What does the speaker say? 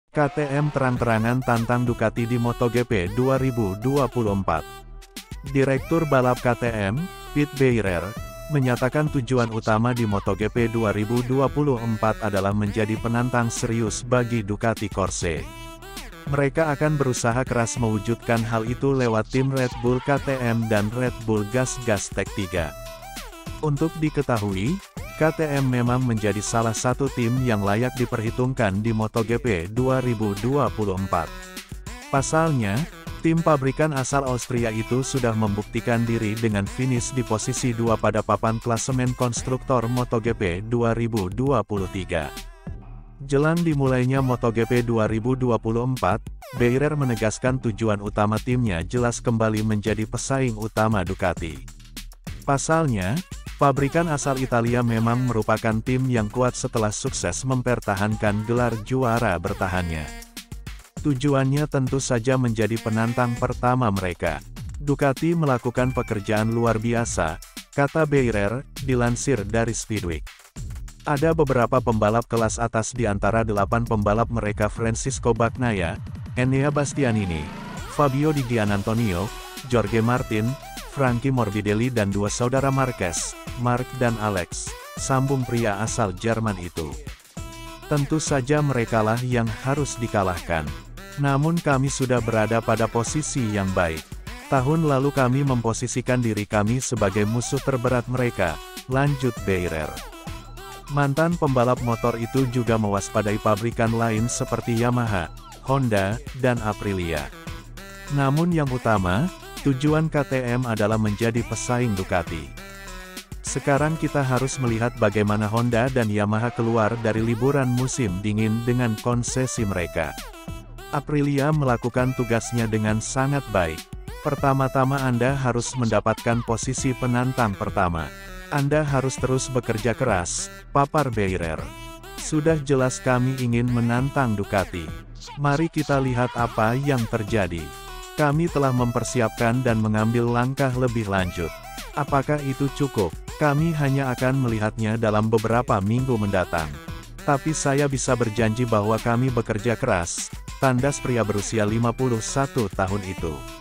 KTM terang-terangan tantang Ducati di MotoGP 2024. Direktur balap KTM, Pete Beirer, menyatakan tujuan utama di MotoGP 2024 adalah menjadi penantang serius bagi Ducati Corse. Mereka akan berusaha keras mewujudkan hal itu lewat tim Red Bull KTM dan Red Bull Gas Tech 3. Untuk diketahui, KTM memang menjadi salah satu tim yang layak diperhitungkan di MotoGP 2024. Pasalnya, tim pabrikan asal Austria itu sudah membuktikan diri dengan finish di posisi 2 pada papan klasemen konstruktor MotoGP 2023. Jelang dimulainya MotoGP 2024, Beirer menegaskan tujuan utama timnya jelas kembali menjadi pesaing utama Ducati. Pasalnya, pabrikan asal Italia memang merupakan tim yang kuat setelah sukses mempertahankan gelar juara bertahannya. Tujuannya tentu saja menjadi penantang pertama mereka. Ducati melakukan pekerjaan luar biasa, kata Beirer, dilansir dari Speedweek. Ada beberapa pembalap kelas atas di antara 8 pembalap mereka: Francisco Bagnaia, Enea Bastianini, Fabio Di Giannantonio, Jorge Martin, Frankie Morbidelli dan dua saudara Marquez, Mark dan Alex, sambung pria asal Jerman itu. Tentu saja merekalah yang harus dikalahkan. Namun kami sudah berada pada posisi yang baik. Tahun lalu kami memposisikan diri kami sebagai musuh terberat mereka, lanjut Beirer. Mantan pembalap motor itu juga mewaspadai pabrikan lain seperti Yamaha, Honda, dan Aprilia. Namun yang utama, tujuan KTM adalah menjadi pesaing Ducati. Sekarang kita harus melihat bagaimana Honda dan Yamaha keluar dari liburan musim dingin dengan konsesi mereka. Aprilia melakukan tugasnya dengan sangat baik. Pertama-tama Anda harus mendapatkan posisi penantang pertama. Anda harus terus bekerja keras, papar Beirer. Sudah jelas kami ingin menantang Ducati. Mari kita lihat apa yang terjadi. Kami telah mempersiapkan dan mengambil langkah lebih lanjut. Apakah itu cukup? Kami hanya akan melihatnya dalam beberapa minggu mendatang. Tapi saya bisa berjanji bahwa kami bekerja keras, tandas pria berusia 51 tahun itu.